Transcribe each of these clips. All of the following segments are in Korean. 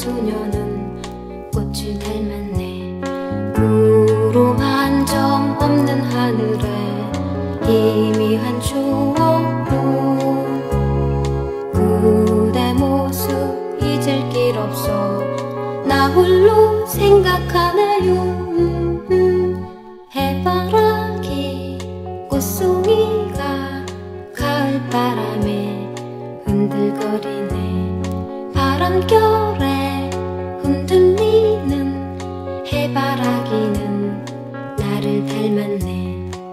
소녀는 꽃을 닮았네. 구름 한 점 없는 하늘에 희미한 추억뿐. 그대 모습 잊을 길 없어 나 홀로 생각하네요. 해바라기 꽃송이가 가을바람에 흔들거리네. 바람결에 흔들리는 해바라기는 나를 닮았네.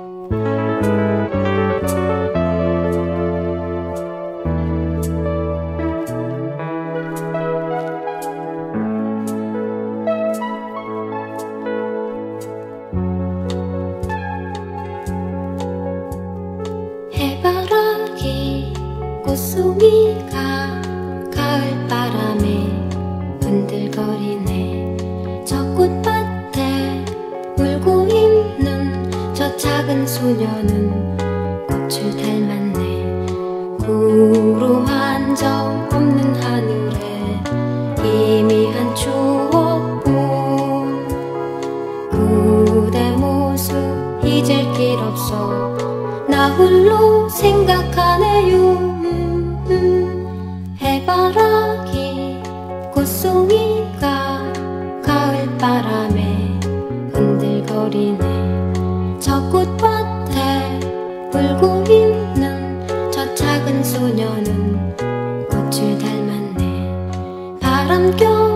해바라기 꽃송이가 가을바람에 흔들거리네. 저 꽃밭에 울고 있는 저 작은 소녀는 꽃을 닮았네. 구름 한 점 없는 하늘에 희미한 추억뿐. 그대 모습 잊을 길 없어 나 홀로 생각하네요. 해바라기 꽃송이가 가을바람에 흔들거리네. 저 꽃밭에 울고 있는 저 작은 소녀는 꽃을 닮았네. 바람결